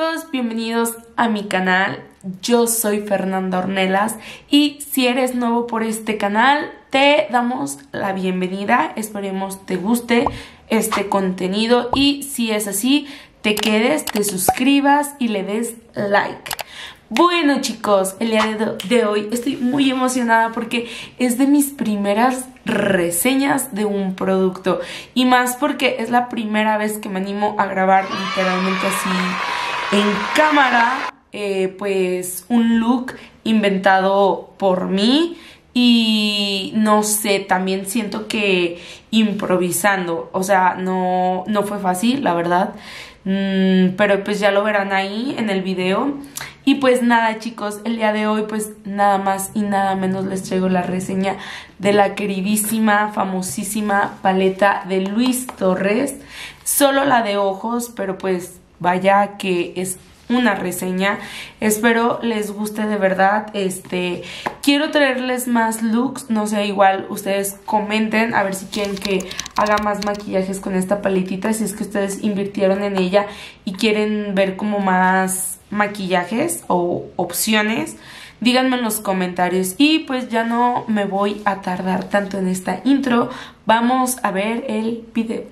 chicos, bienvenidos a mi canal. Yo soy Fernanda Ornelas y si eres nuevo por este canal, te damos la bienvenida. Esperemos te guste este contenido y si es así, te quedes, te suscribas y le des like. Bueno chicos, el día de hoy estoy muy emocionada porque es de mis primeras reseñas de un producto y más porque es la primera vez que me animo a grabar literalmente así en cámara, pues un look inventado por mí y no sé, también siento que improvisando, o sea, no fue fácil, la verdad, pero pues ya lo verán ahí en el video. Y pues nada chicos, el día de hoy pues nada más y nada menos les traigo la reseña de la queridísima, famosísima paleta de Luis Torres. Solo la de ojos, pero pues vaya que es una reseña. Espero les guste de verdad. Quiero traerles más looks, no sé, igual ustedes comenten a ver si quieren que haga más maquillajes con esta paletita, si es que ustedes invirtieron en ella y quieren ver como más maquillajes o opciones, díganme en los comentarios. Y pues ya no me voy a tardar tanto en esta intro, vamos a ver el video.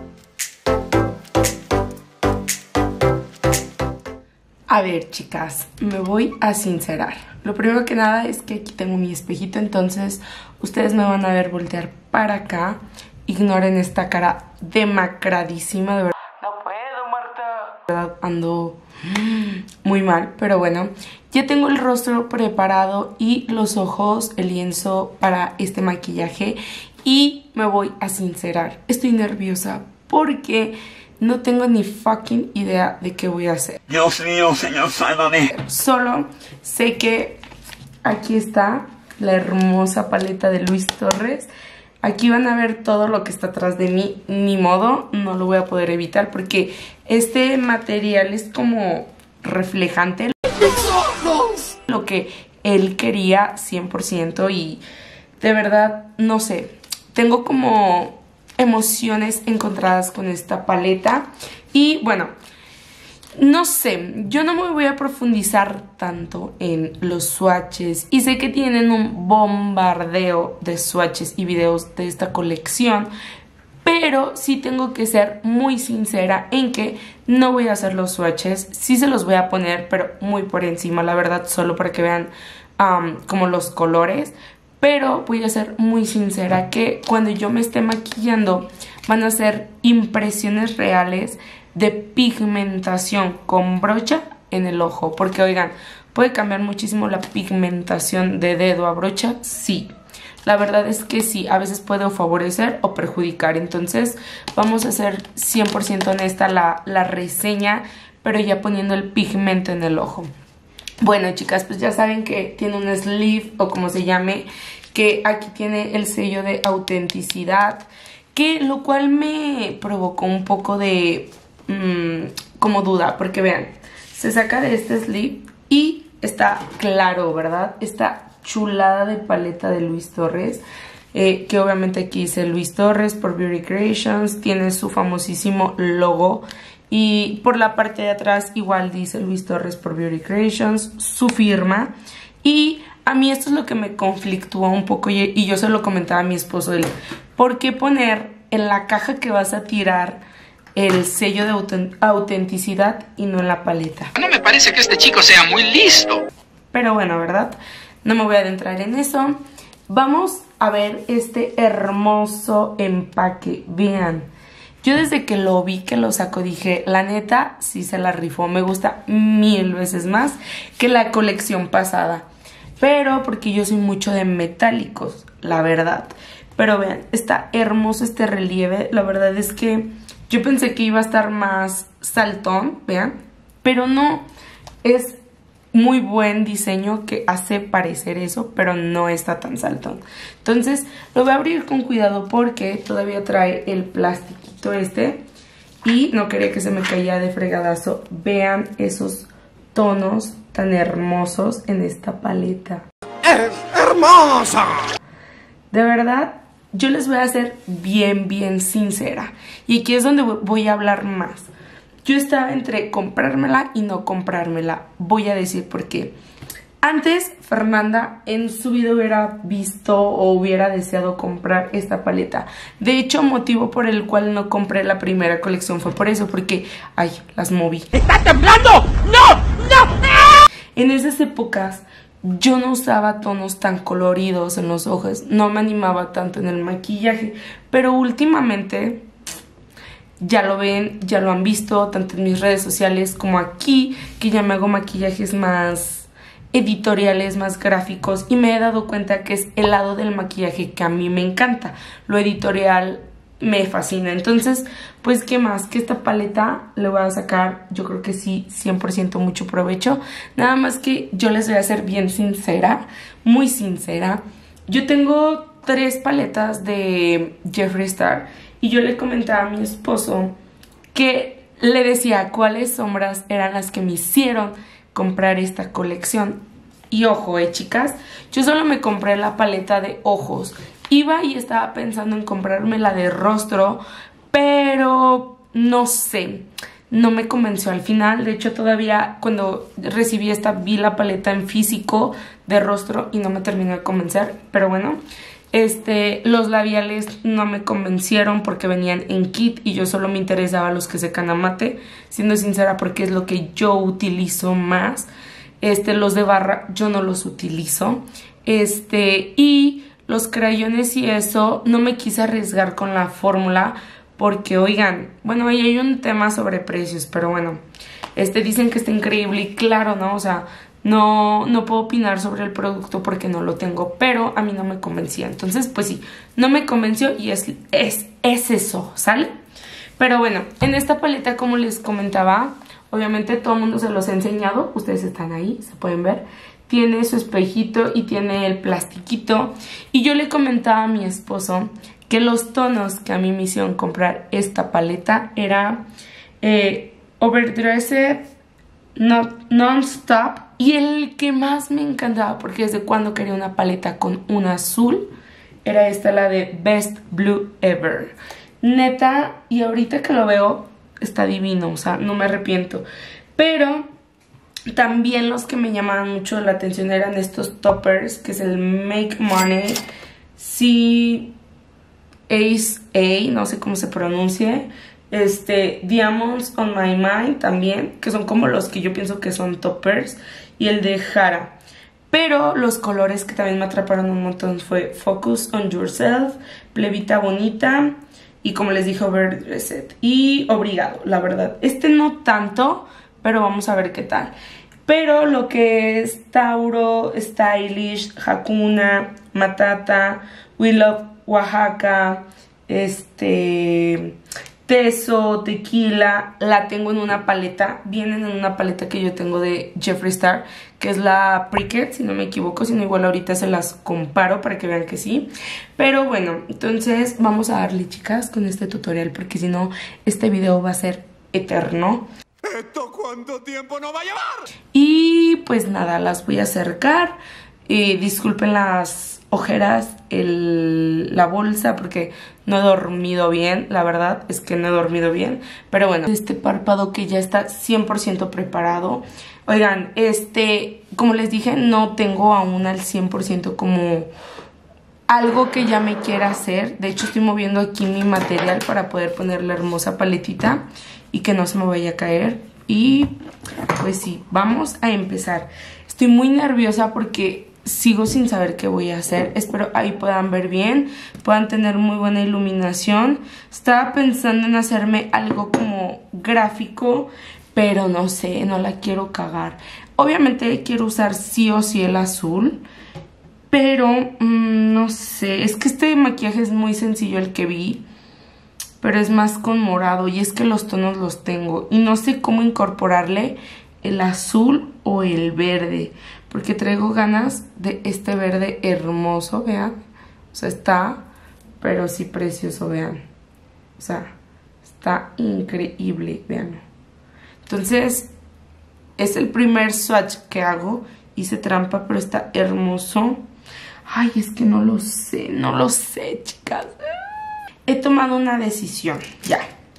A ver chicas, me voy a sincerar. Lo primero que nada es que aquí tengo mi espejito, entonces ustedes me van a ver voltear para acá. Ignoren esta cara demacradísima, de verdad. No puedo, Marta. De verdad ando muy mal, pero bueno. Ya tengo el rostro preparado y los ojos, el lienzo para este maquillaje. Y me voy a sincerar. Estoy nerviosa porque no tengo ni fucking idea de qué voy a hacer. Dios mío, señor, sálvame. Solo sé que aquí está la hermosa paleta de Luis Torres. Aquí van a ver todo lo que está atrás de mí. Ni modo, no lo voy a poder evitar porque este material es como reflejante. Lo que él quería 100% y de verdad, no sé. Tengo como emociones encontradas con esta paleta y bueno, no sé, yo no me voy a profundizar tanto en los swatches y sé que tienen un bombardeo de swatches y videos de esta colección, pero sí tengo que ser muy sincera en que no voy a hacer los swatches. Sí se los voy a poner, pero muy por encima, la verdad, solo para que vean como los colores. Pero voy a ser muy sincera que cuando yo me esté maquillando van a ser impresiones reales de pigmentación con brocha en el ojo. Porque oigan, ¿puede cambiar muchísimo la pigmentación de dedo a brocha? Sí, la verdad es que sí, a veces puede favorecer o perjudicar. Entonces vamos a ser 100% honesta la reseña, pero ya poniendo el pigmento en el ojo. Bueno chicas, pues ya saben que tiene un sleeve o como se llame, que aquí tiene el sello de autenticidad, que lo cual me provocó un poco de como duda, porque vean, se saca de este sleeve y está claro, ¿verdad? Esta chulada de paleta de Luis Torres, que obviamente aquí dice Luis Torres por Beauty Creations, tiene su famosísimo logo. Y por la parte de atrás igual dice Luis Torres por Beauty Creations, su firma. Y a mí esto es lo que me conflictúa un poco y yo se lo comentaba a mi esposo. ¿Por qué poner en la caja que vas a tirar el sello de autenticidad y no en la paleta? No me parece que este chico sea muy listo. Pero bueno, ¿verdad? No me voy a adentrar en eso. Vamos a ver este hermoso empaque. Vean. Yo desde que lo vi, que lo sacó, dije, la neta, sí se la rifó. Me gusta 1000 veces más que la colección pasada. Pero porque yo soy mucho de metálicos, la verdad. Pero vean, está hermoso este relieve. La verdad es que yo pensé que iba a estar más saltón, vean. Pero no, es muy buen diseño que hace parecer eso, pero no está tan saltón. Entonces lo voy a abrir con cuidado porque todavía trae el plastiquito y no quería que se me cayera de fregadazo. Vean esos tonos tan hermosos en esta paleta. ¡Es hermosa! De verdad, yo les voy a ser bien sincera y aquí es donde voy a hablar más. Yo estaba entre comprármela y no comprármela. Voy a decir por qué. Antes, Fernanda en su vida hubiera visto o hubiera deseado comprar esta paleta. De hecho, motivo por el cual no compré la primera colección fue por eso, porque... ¡Ay! Las moví. ¡Está temblando! ¡No! ¡No! En esas épocas, yo no usaba tonos tan coloridos en los ojos. No me animaba tanto en el maquillaje. Pero últimamente... Ya lo ven, ya lo han visto, tanto en mis redes sociales como aquí, que ya me hago maquillajes más editoriales, más gráficos, y me he dado cuenta que es el lado del maquillaje que a mí me encanta. Lo editorial me fascina. Entonces, pues, ¿qué más? Que esta paleta le voy a sacar, yo creo que sí, 100% mucho provecho. Nada más que yo les voy a ser bien sincera, muy sincera. Yo tengo 3 paletas de Jeffree Star. Y yo le comentaba a mi esposo que le decía cuáles sombras eran las que me hicieron comprar esta colección. Y ojo, chicas, yo solo me compré la paleta de ojos. Iba y estaba pensando en comprarme la de rostro, pero no sé, no me convenció al final. De hecho, todavía cuando recibí esta vi la paleta en físico de rostro y no me terminó de convencer, pero bueno. Los labiales no me convencieron porque venían en kit y yo solo me interesaba los que secan a mate, siendo sincera, porque es lo que yo utilizo más. Los de barra yo no los utilizo. Y los crayones y eso no me quise arriesgar con la fórmula porque, oigan, bueno, ahí hay un tema sobre precios, pero bueno, dicen que está increíble y claro, ¿no? O sea, no puedo opinar sobre el producto porque no lo tengo, pero a mí no me convencía. Entonces, pues sí, no me convenció y es eso, ¿sale? Pero bueno, en esta paleta, como les comentaba, obviamente todo el mundo se los he enseñado. Ustedes están ahí, se pueden ver. Tiene su espejito y tiene el plastiquito. Y yo le comentaba a mi esposo que los tonos que a mí me hicieron comprar esta paleta era Overdressed, Non-Stop, y el que más me encantaba, porque desde cuando quería una paleta con un azul, era esta, la de Best Blue Ever. Neta, y ahorita que lo veo, está divino, o sea, no me arrepiento. Pero también los que me llamaban mucho la atención eran estos toppers, que es el Make Money C-Ace-A, no sé cómo se pronuncie. Diamonds on My Mind también, que son como los que yo pienso que son toppers, y el de Jara. Pero los colores que también me atraparon un montón fue Focus on Yourself, Plebita Bonita y, como les dije, Overdressed y Obrigado, la verdad. No tanto, pero vamos a ver qué tal. Pero lo que es Tauro, Stylish, Hakuna, Matata, We Love Oaxaca, Teso, Tequila, la tengo en una paleta. Vienen en una paleta que yo tengo de Jeffree Star, que es la Pricket, si no me equivoco. Si no, igual ahorita se las comparo para que vean que sí. Pero bueno, entonces vamos a darle, chicas, con este tutorial, porque si no, este video va a ser eterno. ¿Esto cuánto tiempo nos va a llevar? Y pues nada, las voy a acercar. Disculpen las ojeras, la bolsa, porque no he dormido bien. La verdad es que no he dormido bien. Pero bueno, este párpado que ya está 100% preparado. Oigan, como les dije, no tengo aún al 100% como algo que ya me quiera hacer. De hecho, estoy moviendo aquí mi material para poder poner la hermosa paletita y que no se me vaya a caer. Y pues sí, vamos a empezar. Estoy muy nerviosa porque sigo sin saber qué voy a hacer. Espero ahí puedan ver bien, puedan tener muy buena iluminación. Estaba pensando en hacerme algo como gráfico, pero no sé, no la quiero cagar. Obviamente quiero usar sí o sí el azul, pero no sé, es que este maquillaje es muy sencillo el que vi, pero es más con morado, y es que los tonos los tengo y no sé cómo incorporarle el azul o el verde, porque traigo ganas de este verde hermoso, vean. O sea, está, pero sí precioso, vean. O sea, está increíble, vean. Entonces, es el primer swatch que hago. Hice trampa, pero está hermoso. Ay, es que no lo sé, chicas. He tomado una decisión, ya.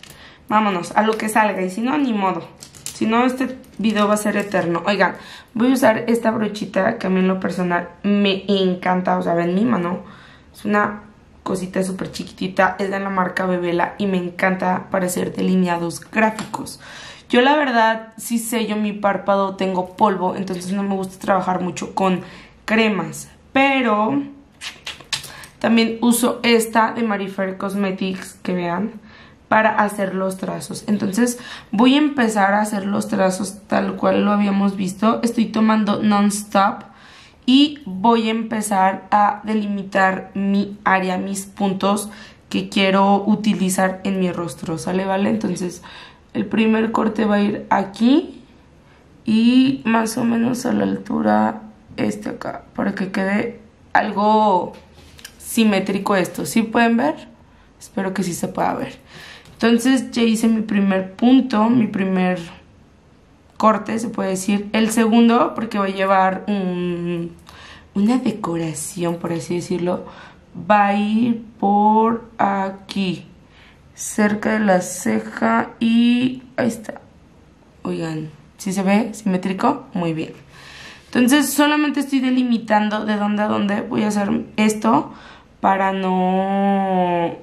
vámonos, a lo que salga. Y si no, ni modo. Si no, este video va a ser eterno. Oigan, voy a usar esta brochita que a mí en lo personal me encanta. O sea, ven mi mano. Es una cosita súper chiquitita. Es de la marca Bebela y me encanta para hacer delineados gráficos. Yo la verdad, si sello mi párpado, tengo polvo. Entonces no me gusta trabajar mucho con cremas. Pero también uso esta de Marifer Cosmetics, que vean, para hacer los trazos. Entonces voy a empezar a hacer los trazos tal cual lo habíamos visto. Estoy tomando Non-Stop y voy a empezar a delimitar mi área, mis puntos que quiero utilizar en mi rostro, ¿sale? ¿Vale? Entonces el primer corte va a ir aquí y más o menos a la altura acá, para que quede algo simétrico esto. ¿Sí pueden ver? Espero que sí se pueda ver. Entonces ya hice mi primer punto, mi primer corte, se puede decir. El segundo, porque voy a llevar una decoración, por así decirlo, va a ir por aquí, cerca de la ceja y ahí está. Oigan, ¿sí se ve simétrico? Muy bien. Entonces solamente estoy delimitando de dónde a dónde voy a hacer esto para no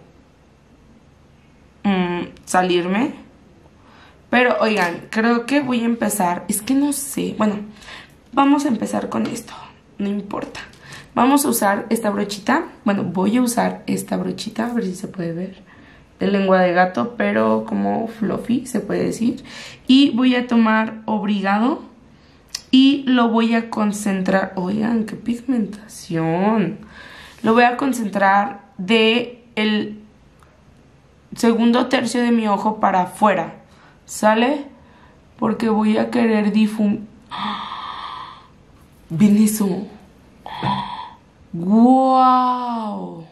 salirme. Pero oigan, creo que voy a empezar. Es que no sé, bueno, vamos a empezar con esto. No importa. Vamos a usar esta brochita. Bueno, voy a usar esta brochita, a ver si se puede ver, de lengua de gato, pero como fluffy se puede decir. Y voy a tomar Obrigado y lo voy a concentrar. Oigan, qué pigmentación. Lo voy a concentrar de el segundo tercio de mi ojo para afuera, ¿sale? Porque voy a querer difuminar. ¿Ven eso? ¡Wow!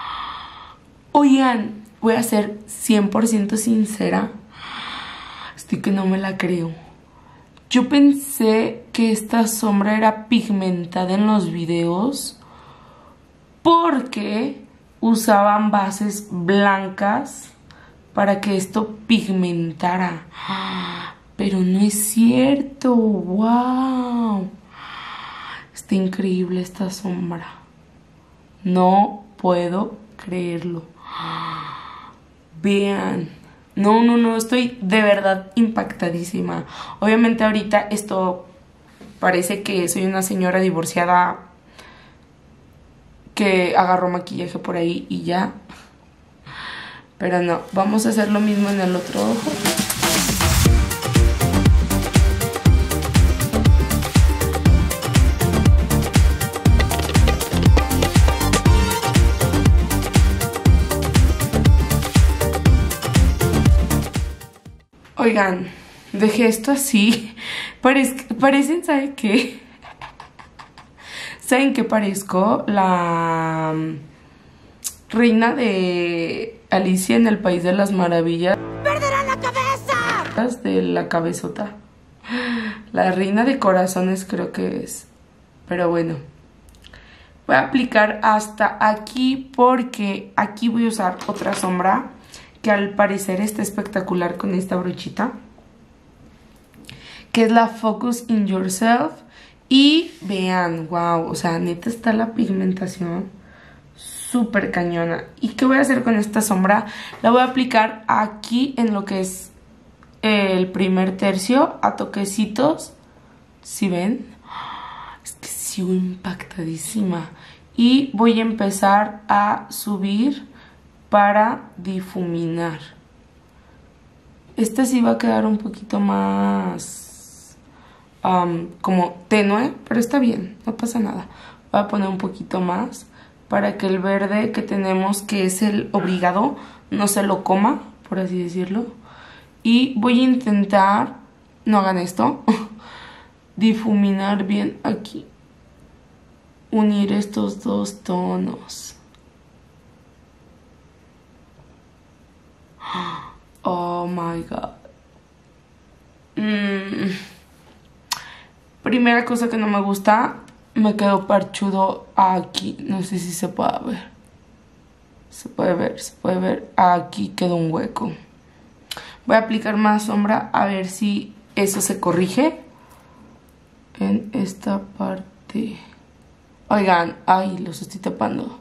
Oigan, voy a ser 100% sincera. Estoy que no me la creo. Yo pensé que esta sombra era pigmentada en los videos porque usaban bases blancas para que esto pigmentara. Pero no es cierto. ¡Wow! Está increíble esta sombra. No puedo creerlo. Vean. No, estoy de verdad impactadísima. Obviamente ahorita esto parece que soy una señora divorciada que agarró maquillaje por ahí y ya. Pero no, vamos a hacer lo mismo en el otro ojo. Oigan, dejé esto así. Parecen, ¿saben qué? ¿Saben qué parezco? La reina de Alicia en el País de las Maravillas. ¡Perderá la cabeza! De la cabezota. La reina de corazones creo que es. Pero bueno. Voy a aplicar hasta aquí porque aquí voy a usar otra sombra que al parecer está espectacular con esta brochita, que es la Focus in Yourself. Y vean, wow, o sea, neta está la pigmentación súper cañona. ¿Y qué voy a hacer con esta sombra? La voy a aplicar aquí en lo que es el primer tercio, a toquecitos. ¿Sí ven? Es que sigo impactadísima. Y voy a empezar a subir para difuminar. Esta sí va a quedar un poquito más como tenue, pero está bien, no pasa nada. Voy a poner un poquito más para que el verde que tenemos, que es el Obrigado, no se lo coma, por así decirlo. Y voy a intentar, no hagan esto, difuminar bien aquí, unir estos dos tonos. Oh my god. Primera cosa que no me gusta, me quedó parchudo aquí. No sé si se puede ver. Se puede ver. Aquí quedó un hueco. Voy a aplicar más sombra a ver si eso se corrige en esta parte. Oigan, ay, los estoy tapando.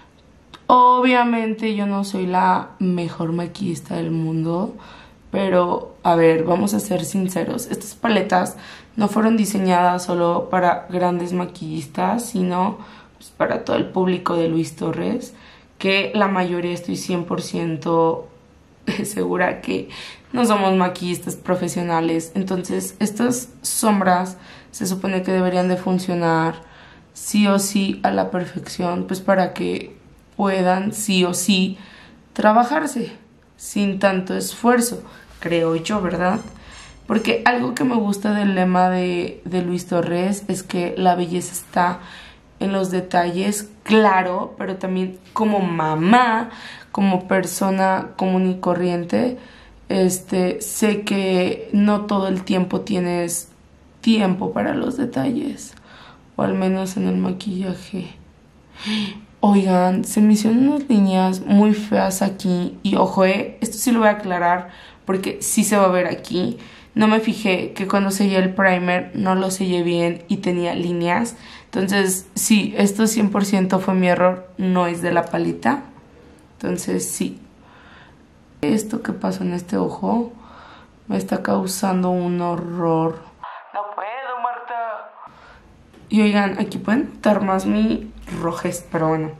Obviamente yo no soy la mejor maquillista del mundo, pero a ver, vamos a ser sinceros. Estas paletas no fueron diseñadas solo para grandes maquillistas, sino pues, para todo el público de Luis Torres, que la mayoría estoy 100% segura que no somos maquillistas profesionales. Entonces estas sombras se supone que deberían de funcionar sí o sí a la perfección, pues para que puedan sí o sí trabajarse sin tanto esfuerzo, creo yo, ¿verdad? Porque algo que me gusta del lema de Luis Torres es que la belleza está en los detalles, claro, pero también como mamá, como persona común y corriente, sé que no todo el tiempo tienes tiempo para los detalles, o al menos en el maquillaje. Oigan, se me hicieron unas líneas muy feas aquí, y ojo, esto sí lo voy a aclarar porque sí se va a ver aquí. No me fijé que cuando sellé el primer no lo sellé bien y tenía líneas. Entonces, sí, esto 100% fue mi error, no es de la paleta. Entonces, sí. Esto que pasó en este ojo me está causando un horror. No puedo, Marta. Y oigan, aquí pueden notar más mi rojez, pero bueno.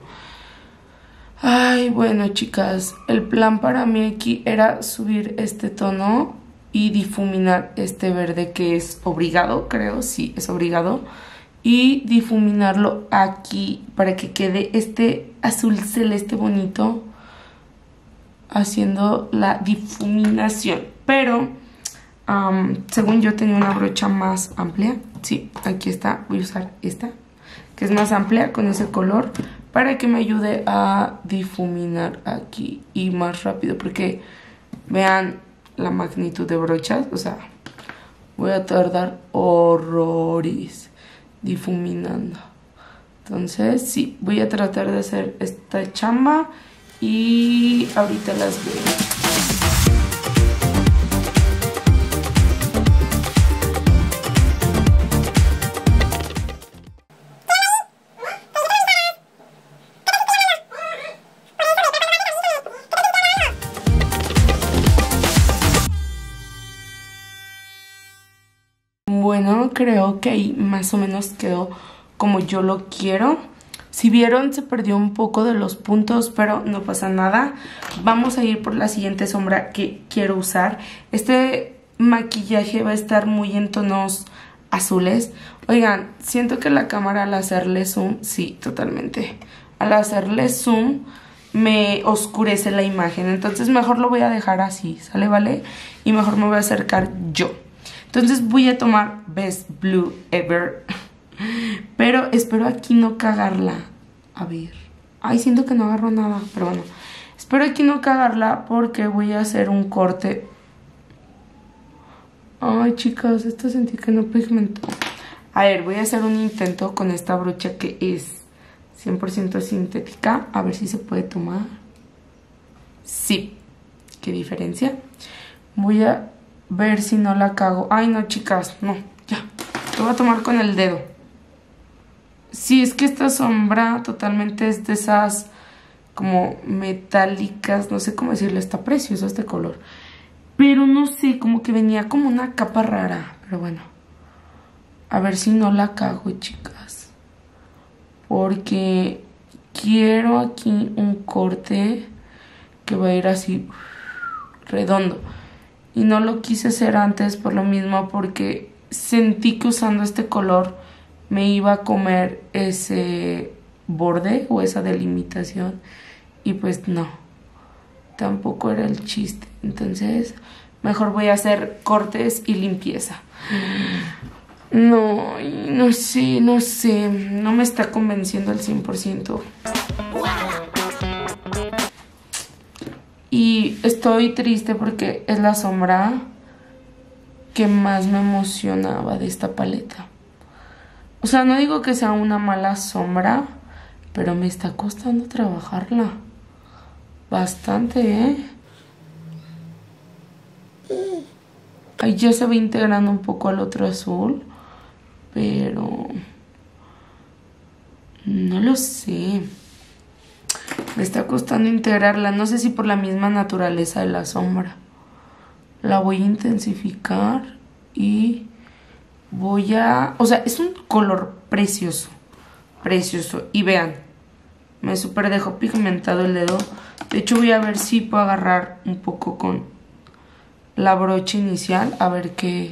Ay, bueno, chicas, el plan para mí aquí era subir este tono y difuminar este verde que es obligado, creo, sí, es obligado. Y difuminarlo aquí para que quede este azul celeste bonito haciendo la difuminación. Pero, según yo tenía una brocha más amplia. Sí, aquí está, voy a usar esta, que es más amplia con ese color, para que me ayude a difuminar aquí y más rápido, porque vean la magnitud de brochas, o sea, voy a tardar horrores difuminando. Entonces sí, voy a tratar de hacer esta chamba y ahorita las veo. Bueno, creo que ahí más o menos quedó como yo lo quiero. Si vieron, se perdió un poco de los puntos, pero no pasa nada. Vamos a ir por la siguiente sombra que quiero usar. Este maquillaje va a estar muy en tonos azules. Oigan, siento que la cámara al hacerle zoom, sí, totalmente. Al hacerle zoom me oscurece la imagen, entonces mejor lo voy a dejar así, ¿sale? ¿Vale? Y mejor me voy a acercar yo. Entonces voy a tomar Best Blue Ever. Pero espero aquí no cagarla. A ver. Ay, siento que no agarro nada. Pero bueno. Espero aquí no cagarla porque voy a hacer un corte. Ay, chicas, esto sentí que no pigmentó. A ver, voy a hacer un intento con esta brocha que es 100% sintética. A ver si se puede tomar. Sí. ¿Qué diferencia? Voy a ver si no la cago. Ay, no, chicas, no, ya. Lo voy a tomar con el dedo. Sí, es que esta sombra totalmente es de esas como metálicas, no sé cómo decirlo, está precioso este color. Pero no sé, como que venía como una capa rara, pero bueno. A ver si no la cago, chicas. Porque quiero aquí un corte que va a ir así redondo. Y no lo quise hacer antes por lo mismo, porque sentí que usando este color me iba a comer ese borde o esa delimitación. Y pues no, tampoco era el chiste. Entonces mejor voy a hacer cortes y limpieza. No, no sé, no me está convenciendo al 100%. Y estoy triste porque es la sombra que más me emocionaba de esta paleta. O sea, no digo que sea una mala sombra, pero me está costando trabajarla. Bastante, ¿eh? Ahí ya se va integrando un poco al otro azul, pero no lo sé. Me está costando integrarla, no sé si por la misma naturaleza de la sombra. La voy a intensificar y voy a... O sea, es un color precioso, precioso. Y vean, me súper dejó pigmentado el dedo. De hecho voy a ver si puedo agarrar un poco con la brocha inicial, a ver qué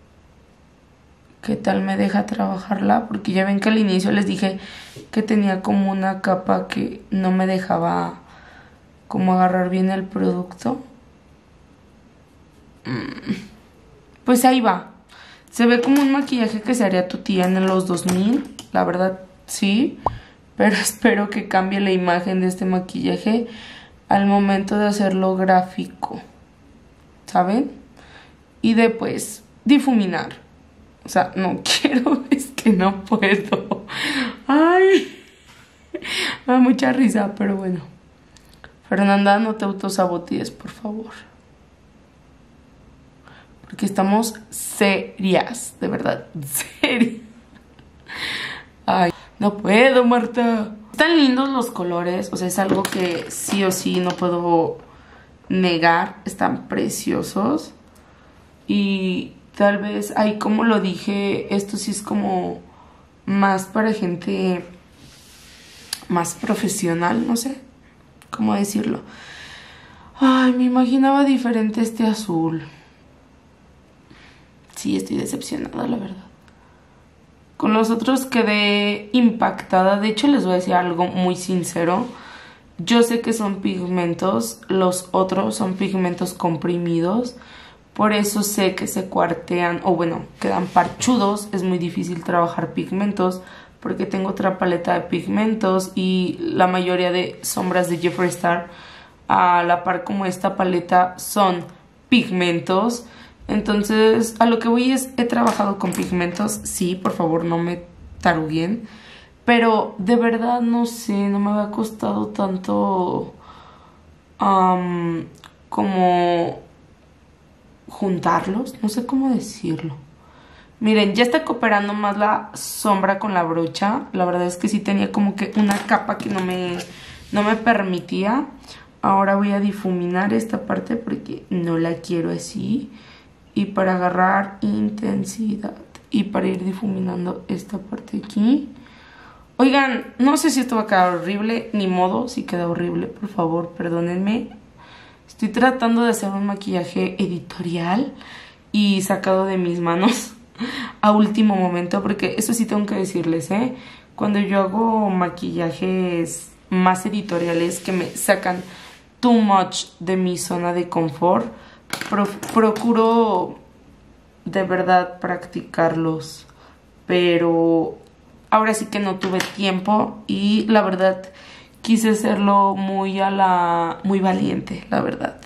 tal me deja trabajarla, porque ya ven que al inicio les dije que tenía como una capa que no me dejaba como agarrar bien el producto. Pues ahí va. Se ve como un maquillaje que se haría tu tía en los 2000, la verdad sí, pero espero que cambie la imagen de este maquillaje al momento de hacerlo gráfico, ¿saben? Y después difuminar. O sea, no quiero, es que no puedo. Ay, me da mucha risa, pero bueno. Fernanda, no te autosabotees, por favor. Porque estamos serias, de verdad, serias. Ay, no puedo, Marta. Están lindos los colores, o sea, es algo que sí o sí no puedo negar. Están preciosos. Y tal vez, ay, como lo dije, esto sí es como más para gente más profesional, no sé cómo decirlo. Ay, me imaginaba diferente este azul. Sí, estoy decepcionada, la verdad. Con los otros quedé impactada. De hecho, les voy a decir algo muy sincero. Yo sé que son pigmentos, los otros son pigmentos comprimidos. Por eso sé que se cuartean, o bueno, quedan parchudos. Es muy difícil trabajar pigmentos porque tengo otra paleta de pigmentos y la mayoría de sombras de Jeffree Star, a la par como esta paleta, son pigmentos. Entonces, a lo que voy es, he trabajado con pigmentos, sí, por favor no me taruguen, pero de verdad no sé, no me había costado tanto como juntarlos, no sé cómo decirlo. Miren, ya está cooperando más la sombra con la brocha. La verdad es que sí tenía como que una capa que no me permitía. Ahora voy a difuminar esta parte porque no la quiero así. Y para agarrar intensidad y para ir difuminando esta parte aquí. Oigan, no sé si esto va a quedar horrible, ni modo, si queda horrible, por favor, perdónenme. Estoy tratando de hacer un maquillaje editorial y sacado de mis manos a último momento, porque eso sí tengo que decirles, cuando yo hago maquillajes más editoriales que me sacan too much de mi zona de confort, procuro de verdad practicarlos, pero ahora sí que no tuve tiempo y la verdad quise hacerlo muy valiente, la verdad,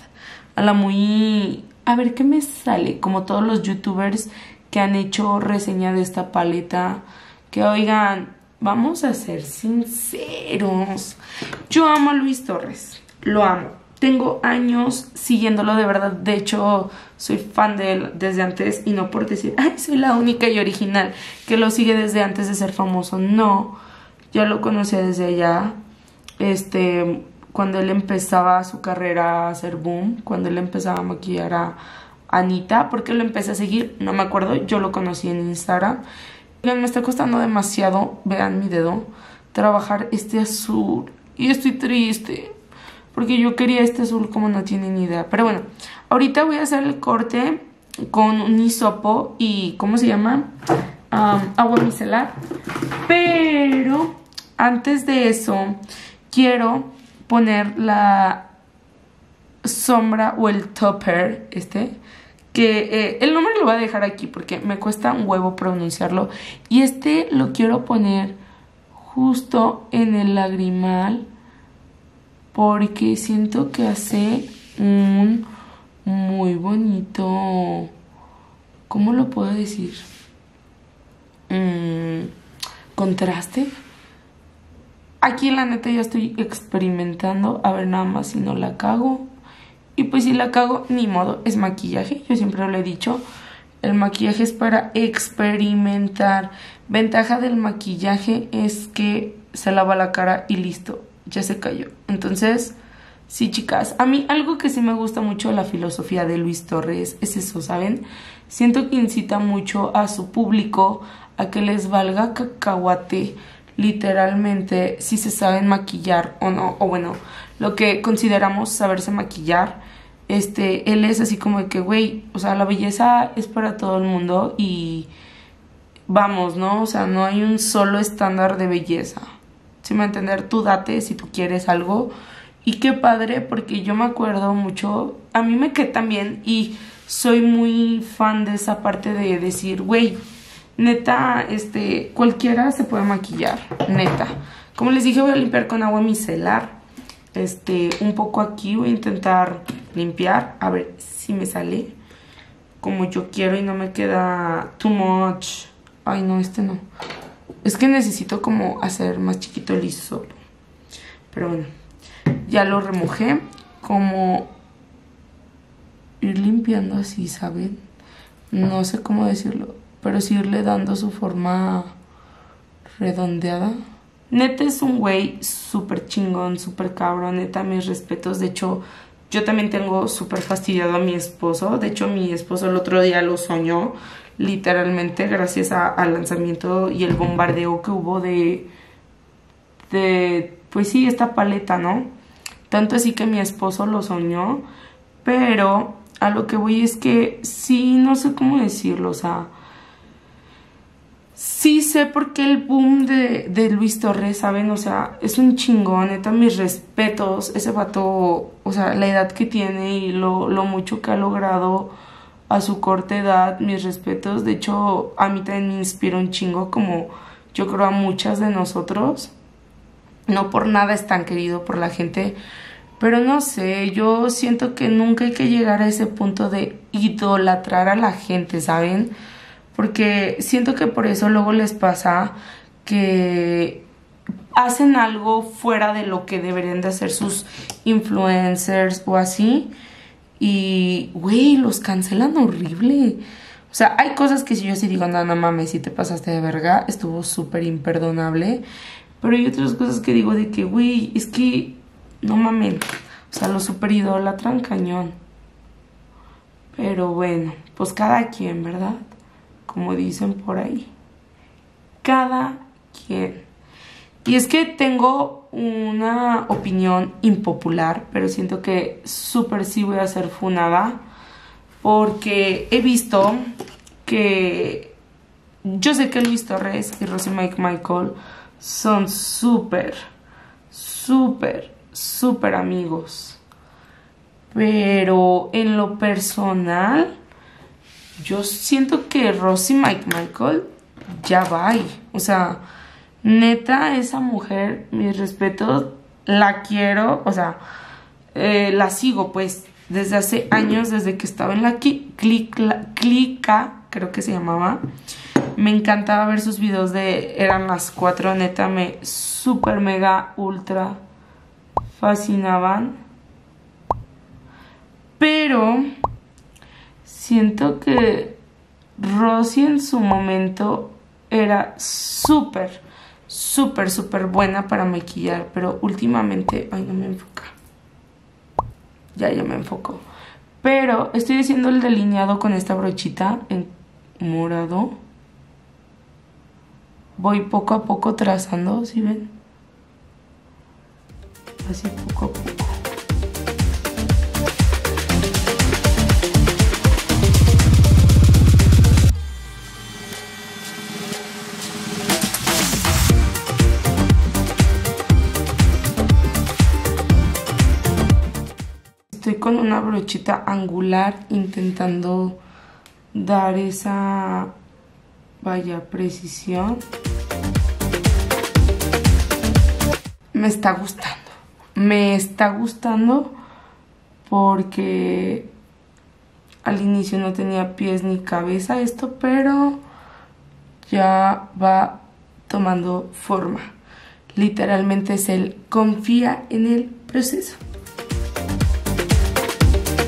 a ver qué me sale, como todos los youtubers que han hecho reseña de esta paleta, que oigan, vamos a ser sinceros, yo amo a Luis Torres, lo amo. Tengo años siguiéndolo, de verdad. De hecho, soy fan de él desde antes. Y no por decir, ay, soy la única y original que lo sigue desde antes de ser famoso. No, ya lo conocía desde allá. Cuando él empezaba su carrera a hacer boom. Cuando él empezaba a maquillar a Anita. ¿Por qué lo empecé a seguir? No me acuerdo. Yo lo conocí en Instagram. Me está costando demasiado, vean mi dedo, trabajar este azul. Y estoy triste, porque yo quería este azul como no tienen ni idea. Pero bueno, ahorita voy a hacer el corte con un hisopo y, ¿cómo se llama? Agua micelar. Pero antes de eso, quiero poner la sombra o el topper, que el nombre lo voy a dejar aquí porque me cuesta un huevo pronunciarlo. Y lo quiero poner justo en el lagrimal, porque siento que hace un muy bonito, ¿cómo lo puedo decir? Contraste. Aquí la neta ya estoy experimentando, a ver nada más si no la cago. Y pues si la cago, ni modo, es maquillaje. Yo siempre lo he dicho, el maquillaje es para experimentar. Ventaja del maquillaje es que se lava la cara y listo, ya se cayó. Entonces, sí, chicas, a mí algo que sí me gusta mucho de la filosofía de Luis Torres es eso, ¿saben? Siento que incita mucho a su público a que les valga cacahuate, literalmente, si se saben maquillar o no, o bueno, lo que consideramos saberse maquillar. Él es así como de que, güey, o sea, la belleza es para todo el mundo y vamos, ¿no? O sea, no hay un solo estándar de belleza. Si me entender, tú date si tú quieres algo. Y qué padre, porque yo me acuerdo mucho, a mí me quedé también y soy muy fan de esa parte de decir, güey, neta, cualquiera se puede maquillar, neta. Como les dije, voy a limpiar con agua micelar. Un poco aquí voy a intentar limpiar, a ver si me sale como yo quiero y no me queda too much. Ay, no, no. Es que necesito como hacer más chiquito el liso solo. Pero bueno, ya lo remojé. Como ir limpiando así, ¿saben? No sé cómo decirlo, pero sí irle dando su forma redondeada. Neta es un güey súper chingón, súper cabrón, neta, mis respetos. De hecho, yo también tengo súper fastidiado a mi esposo. De hecho, mi esposo el otro día lo soñó, literalmente, gracias al lanzamiento y el bombardeo que hubo de pues sí, esta paleta, ¿no? Tanto así que mi esposo lo soñó, pero a lo que voy es que sí, no sé cómo decirlo, o sea, sí sé por qué el boom de Luis Torres, ¿saben? O sea, es un chingón, neta, mis respetos, ese vato, o sea, la edad que tiene y lo mucho que ha logrado a su corta edad, mis respetos. De hecho, a mí también me inspira un chingo, como yo creo a muchas de nosotros. No por nada es tan querido por la gente, pero no sé, yo siento que nunca hay que llegar a ese punto de idolatrar a la gente, ¿saben? Porque siento que por eso luego les pasa que hacen algo fuera de lo que deberían de hacer sus influencers o así. Y, güey, los cancelan horrible. O sea, hay cosas que si yo sí digo, no, no mames, si te pasaste de verga, estuvo súper imperdonable. Pero hay otras cosas que digo de que, güey, es que, no mames. O sea, lo súper idolatran cañón. Pero bueno, pues cada quien, ¿verdad? Como dicen por ahí. Cada quien. Y es que tengo una opinión impopular, pero siento que súper sí voy a ser funada. Porque he visto que... Yo sé que Luis Torres y Rosy Michael son súper amigos. Pero en lo personal... Yo siento que Rosy Michael ya va. O sea, neta, esa mujer, mis respetos, la quiero. O sea, la sigo pues desde hace años, desde que estaba en la clica, creo que se llamaba. Me encantaba ver sus videos eran las 4, neta, me súper mega ultra fascinaban. Pero... siento que Rosy en su momento era súper buena para maquillar, pero últimamente... Ay, no me enfoca. Ya me enfocó. Pero estoy haciendo el delineado con esta brochita en morado. Voy poco a poco trazando, ¿sí ven? Así poco a poco. Estoy con una brochita angular intentando dar esa, vaya, precisión. Me está gustando porque al inicio no tenía pies ni cabeza esto, pero ya va tomando forma. Literalmente es el confía en el proceso.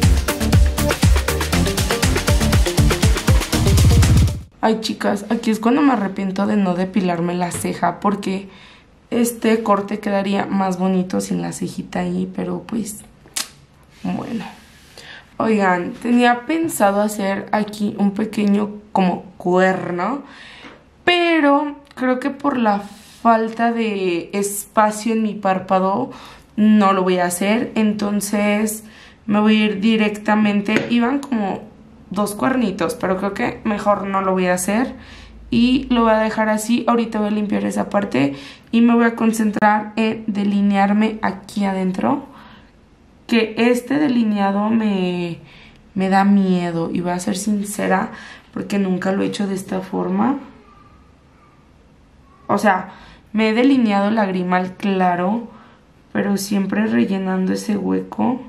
Ay, chicas, aquí es cuando me arrepiento de no depilarme la ceja, porque este corte quedaría más bonito sin la cejita ahí, pero pues, bueno. Oigan, tenía pensado hacer aquí un pequeño como cuerno, pero creo que por la falta de espacio en mi párpado no lo voy a hacer. Entonces me voy a ir directamente, iban como 2 cuernitos, pero creo que mejor no lo voy a hacer y lo voy a dejar así. Ahorita voy a limpiar esa parte y me voy a concentrar en delinearme aquí adentro, que este delineado me da miedo, y voy a ser sincera porque nunca lo he hecho de esta forma. O sea, me he delineado el lagrimal claro, pero siempre rellenando ese hueco,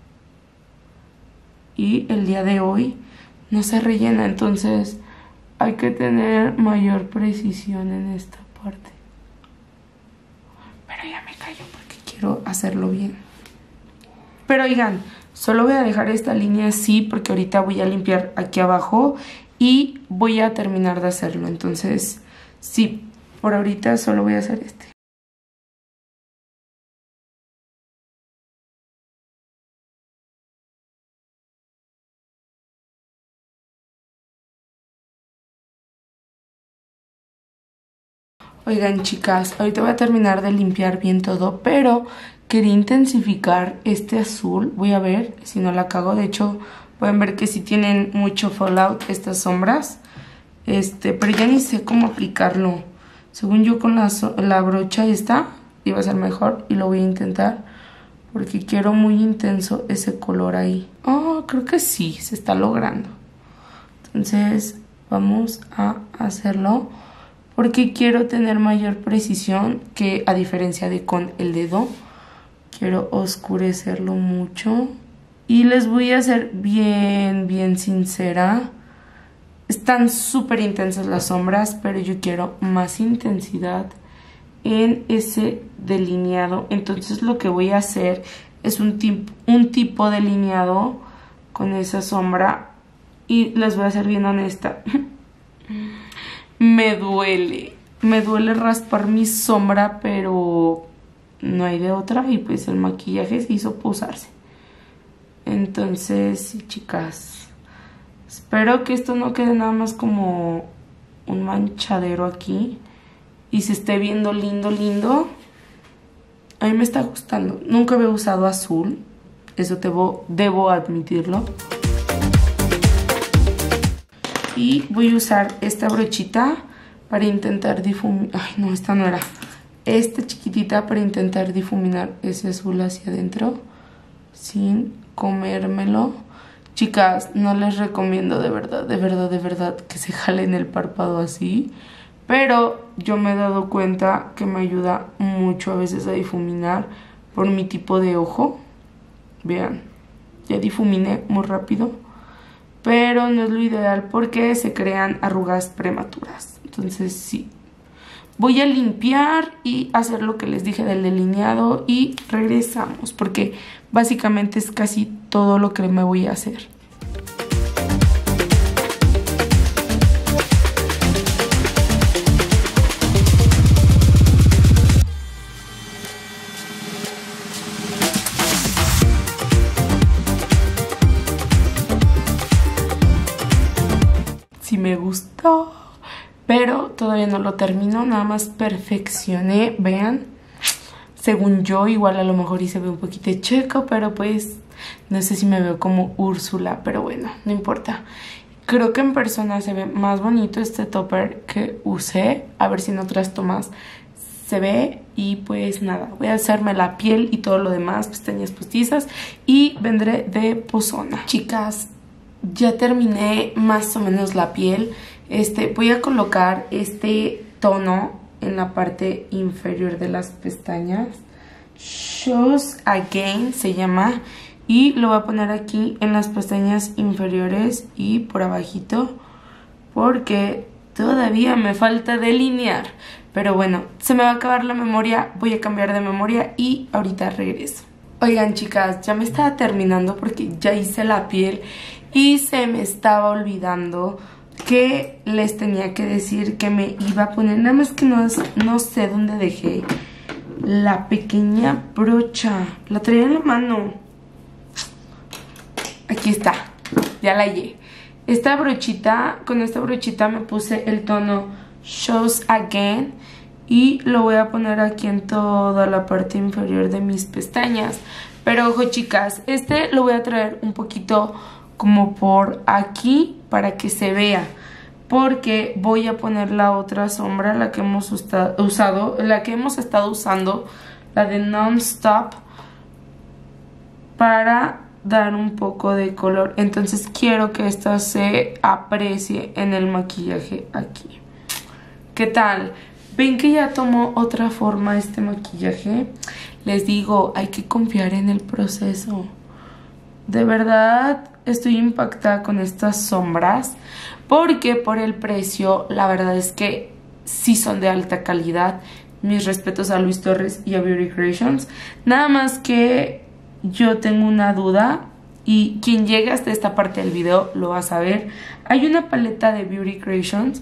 y el día de hoy no se rellena, entonces hay que tener mayor precisión en esta parte. Pero ya me callo porque quiero hacerlo bien. Pero oigan, solo voy a dejar esta línea así porque ahorita voy a limpiar aquí abajo y voy a terminar de hacerlo. Entonces, sí, por ahorita solo voy a hacer este. Oigan, chicas, ahorita voy a terminar de limpiar bien todo, pero quería intensificar este azul. Voy a ver si no la cago. De hecho, pueden ver que sí tienen mucho fallout estas sombras. Pero ya ni sé cómo aplicarlo. Según yo, con la brocha esta iba a ser mejor, y lo voy a intentar porque quiero muy intenso ese color ahí. Oh, creo que sí, se está logrando. Entonces vamos a hacerlo porque quiero tener mayor precisión, que a diferencia de con el dedo. Quiero oscurecerlo mucho. Y les voy a ser bien sincera. Están súper intensas las sombras, pero yo quiero más intensidad en ese delineado. Entonces lo que voy a hacer es un tipo de delineado con esa sombra. Y les voy a ser bien honesta. Me duele raspar mi sombra, pero no hay de otra, y pues el maquillaje se hizo posarse. Entonces, sí, chicas, espero que esto no quede nada más como un manchadero aquí y se esté viendo lindo. A mí me está gustando. Nunca había usado azul, eso debo admitirlo. Y voy a usar esta brochita para intentar difuminar. Ay, no, esta no era. Esta chiquitita para intentar difuminar ese azul hacia adentro sin comérmelo. Chicas, no les recomiendo de verdad que se jalen el párpado así. Pero yo me he dado cuenta que me ayuda mucho a veces a difuminar por mi tipo de ojo. Vean, ya difuminé muy rápido. Pero no es lo ideal porque se crean arrugas prematuras. Entonces sí, voy a limpiar y hacer lo que les dije del delineado y regresamos, porque básicamente es casi todo lo que me voy a hacer. Sí me gustó, pero todavía no lo termino, nada más perfeccioné, vean. Según yo, igual a lo mejor y se ve un poquito checo, pero pues no sé si me veo como Úrsula, pero bueno, no importa. Creo que en persona se ve más bonito este topper que usé, a ver si en otras tomas se ve. Y pues nada, voy a hacerme la piel y todo lo demás, pestañas postizas, y vendré de pozona. Chicas, ya terminé más o menos la piel. Voy a colocar este tono en la parte inferior de las pestañas. Shows Again se llama. Y lo voy a poner aquí en las pestañas inferiores y por abajito, porque todavía me falta delinear. Pero bueno, se me va a acabar la memoria, voy a cambiar de memoria y ahorita regreso. Oigan, chicas, ya me estaba terminando porque ya hice la piel y se me estaba olvidando que les tenía que decir que me iba a poner, nada más que no sé dónde dejé la pequeña brocha. La traía en la mano. Aquí está, ya la hallé. Esta brochita, con esta brochita me puse el tono Shows Again y lo voy a poner aquí en toda la parte inferior de mis pestañas. Pero ojo chicas, este lo voy a traer un poquito como por aquí para que se vea, porque voy a poner la otra sombra, la que hemos usado, la que hemos estado usando, la de Non-Stop, para dar un poco de color. Entonces quiero que esta se aprecie en el maquillaje aquí. ¿Qué tal? ¿Ven que ya tomó otra forma este maquillaje? Les digo, hay que confiar en el proceso. De verdad estoy impactada con estas sombras, porque por el precio, la verdad es que sí son de alta calidad. Mis respetos a Luis Torres y a Beauty Creations. Nada más que yo tengo una duda, y quien llegue hasta esta parte del video lo va a saber. Hay una paleta de Beauty Creations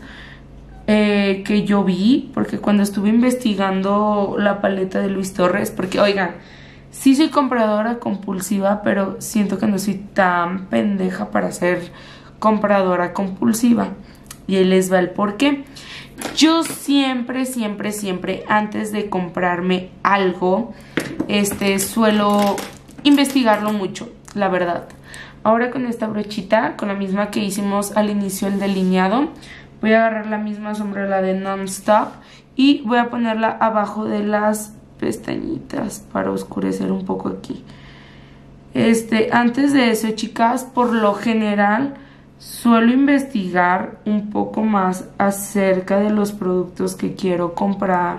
que yo vi, porque cuando estuve investigando la paleta de Luis Torres, porque oigan, sí soy compradora compulsiva, pero siento que no soy tan pendeja para ser compradora compulsiva. Y ahí les va el porqué. Yo siempre antes de comprarme algo, suelo investigarlo mucho, la verdad. Ahora con esta brochita, con la misma que hicimos al inicio el delineado, voy a agarrar la misma sombra, la de Non-Stop, y voy a ponerla abajo de las pestañitas para oscurecer un poco aquí. Antes de eso, chicas, por lo general suelo investigar un poco más acerca de los productos que quiero comprar.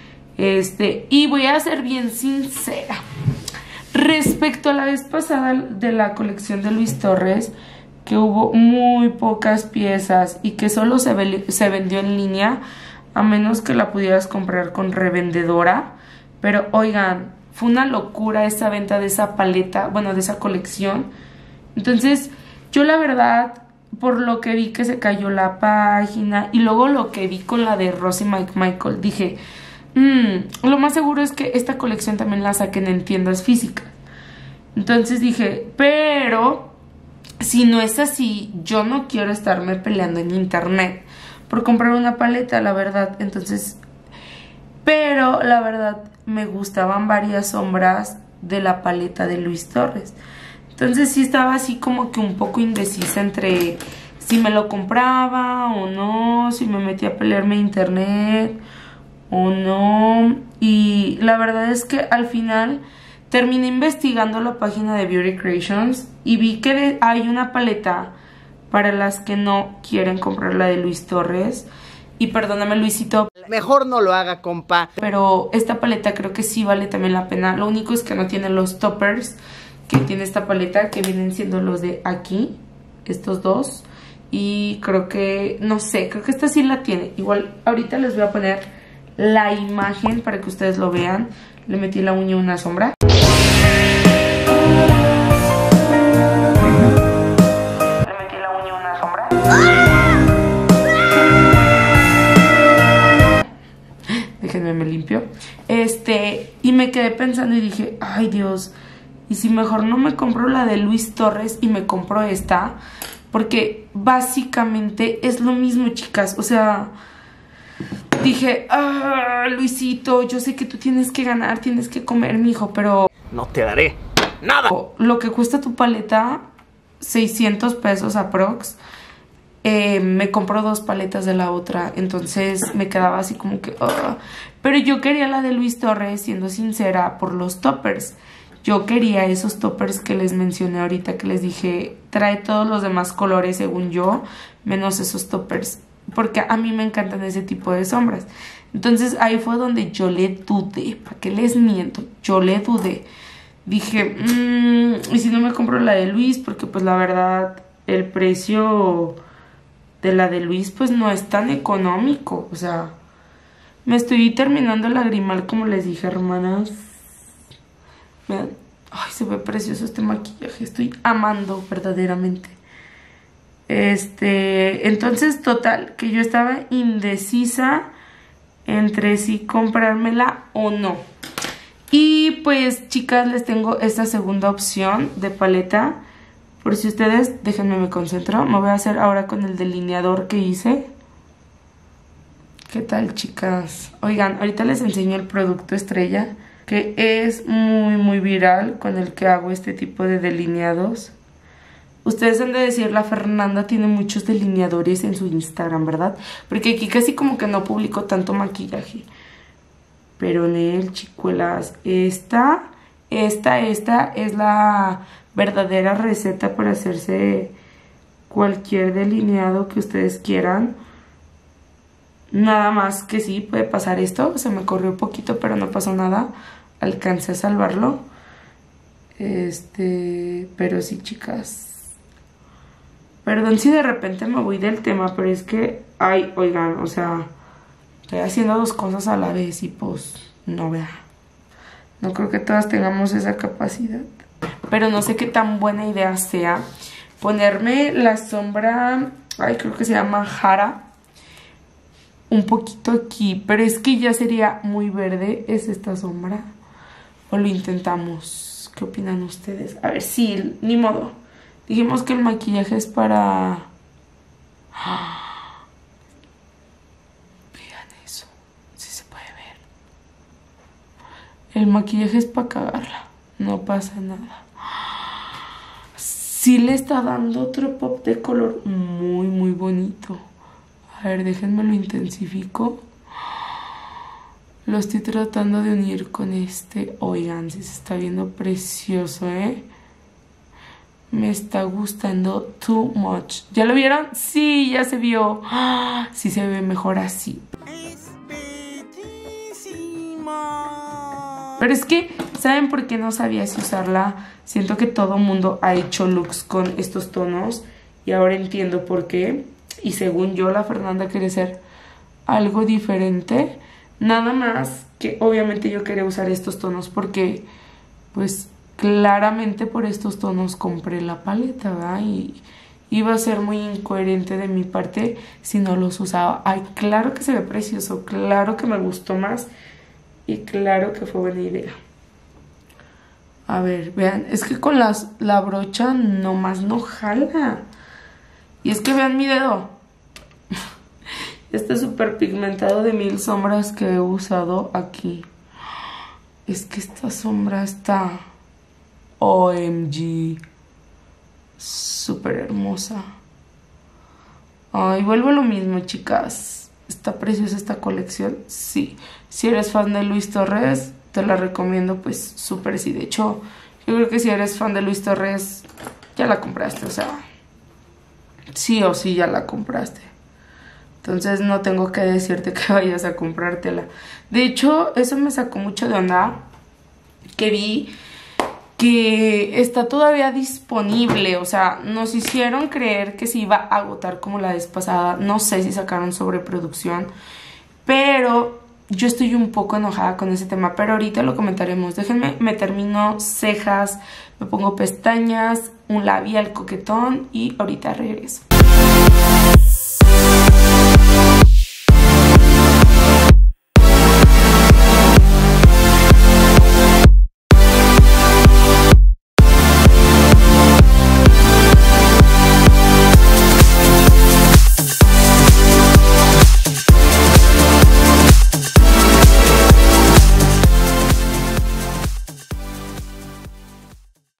Y voy a ser bien sincera. Respecto a la vez pasada de la colección de Luis Torres, que hubo muy pocas piezas y que solo se vendió en línea, a menos que la pudieras comprar con revendedora. Pero oigan, fue una locura esa venta de esa paleta, bueno, de esa colección. Entonces, yo la verdad, por lo que vi que se cayó la página y luego lo que vi con la de Rosie McMichael, dije, lo más seguro es que esta colección también la saquen en tiendas físicas. Entonces dije, pero si no es así, yo no quiero estarme peleando en internet por comprar una paleta, la verdad. Entonces, pero la verdad me gustaban varias sombras de la paleta de Luis Torres. Entonces sí estaba así como que un poco indecisa entre si me lo compraba o no, si me metía a pelearme en internet o no. Y la verdad es que al final terminé investigando la página de Beauty Creations y vi que hay una paleta para las que no quieren comprar la de Luis Torres. Y perdóname, Luisito, mejor no lo haga, compa. pero esta paleta creo que sí vale también la pena. Lo único es que no tiene los toppers que tiene esta paleta, que vienen siendo los de aquí, estos dos. Y creo que, no sé, creo que esta sí la tiene. Igual ahorita les voy a poner la imagen para que ustedes lo vean. Le metí la uña una sombra. Le metí la uña una sombra. Déjenme, me limpio. Y me quedé pensando y dije, ay Dios, y si mejor no me compro la de Luis Torres y me compro esta, porque básicamente es lo mismo, chicas. O sea, dije, Luisito, yo sé que tú tienes que ganar, tienes que comer, mijo, pero no te daré nada. Lo que cuesta tu paleta, 600 pesos aprox. Me compró 2 paletas de la otra, entonces me quedaba así como que pero yo quería la de Luis Torres, siendo sincera, por los toppers. Yo quería esos toppers que les mencioné ahorita, que les dije, trae todos los demás colores según yo, menos esos toppers, porque a mí me encantan ese tipo de sombras. Entonces ahí fue donde yo le dudé, ¿para qué les miento? Yo le dudé. Dije, ¿y si no me compro la de Luis? Porque pues la verdad, el precio de la de Luis pues no es tan económico. O sea, me estoy terminando el lagrimal, como les dije, hermanas. Vean, ay, se ve precioso este maquillaje. Estoy amando verdaderamente. Entonces, total, que yo estaba indecisa entre si comprármela o no. Y pues, chicas, les tengo esta segunda opción de paleta. Por si ustedes, déjenme me concentro. Me voy a hacer ahora con el delineador que hice. ¿Qué tal, chicas? Oigan, ahorita les enseño el producto estrella, que es muy viral, con el que hago este tipo de delineados. Ustedes han de decir, la Fernanda tiene muchos delineadores en su Instagram, ¿verdad? Porque aquí casi como que no publico tanto maquillaje. Pero en el, chicuelas, esta es la verdadera receta para hacerse cualquier delineado que ustedes quieran. Nada más que sí, puede pasar esto. Se me corrió un poquito, pero no pasó nada. Alcancé a salvarlo. Pero sí, chicas. Perdón si de repente me voy del tema, pero es que, ay, oigan, o sea, estoy haciendo dos cosas a la vez y pues, no vea. No creo que todas tengamos esa capacidad. Pero no sé qué tan buena idea sea ponerme la sombra, ay, creo que se llama Jara, un poquito aquí, pero es que ya sería muy verde. ¿Es esta sombra? ¿O lo intentamos? ¿Qué opinan ustedes? A ver, sí, ni modo. Dijimos que el maquillaje es para... Vean eso, sí se puede ver. El maquillaje es para cagarla, no pasa nada. Sí le está dando otro pop de color muy bonito. A ver, déjenme lo intensifico. Lo estoy tratando de unir con este. Oigan, sí se está viendo precioso, ¿eh? Me está gustando too much. ¿Ya lo vieron? Sí, ya se vio. Sí se ve mejor así. Es bellísimo. Pero es que, ¿saben por qué no sabía si usarla? Siento que todo mundo ha hecho looks con estos tonos y ahora entiendo por qué. Y según yo, la Fernanda quiere ser algo diferente. Nada más que obviamente yo quería usar estos tonos porque, pues, claramente por estos tonos compré la paleta, ¿verdad? Y iba a ser muy incoherente de mi parte si no los usaba. Ay, claro que se ve precioso, claro que me gustó más y claro que fue buena idea. A ver, vean, es que con la brocha nomás no jala. Y es que vean mi dedo. Este súper pigmentado de 1000 sombras que he usado aquí. Es que esta sombra está... OMG. Súper hermosa. Ay, vuelvo a lo mismo, chicas. ¿Está preciosa esta colección? Sí. Si eres fan de Luis Torres, te la recomiendo, pues súper sí. De hecho, yo creo que si eres fan de Luis Torres, ya la compraste, o sea, sí o sí ya la compraste. Entonces no tengo que decirte que vayas a comprártela. De hecho, eso me sacó mucho de onda, que vi que está todavía disponible. O sea, nos hicieron creer que se iba a agotar como la vez pasada. No sé si sacaron sobreproducción, pero yo estoy un poco enojada con ese tema, pero ahorita lo comentaremos. Déjenme, me termino cejas, me pongo pestañas, un labial coquetón y ahorita regreso.